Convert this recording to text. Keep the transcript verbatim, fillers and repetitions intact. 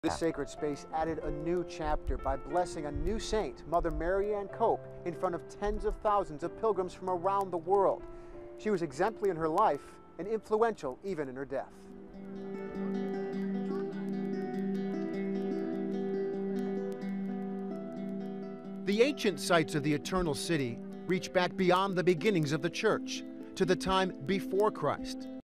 This sacred space added a new chapter by blessing a new saint, Mother Mary Ann Cope, in front of tens of thousands of pilgrims from around the world. She was exemplary in her life and influential even in her death. The ancient sites of the Eternal City reach back beyond the beginnings of the church to the time before Christ.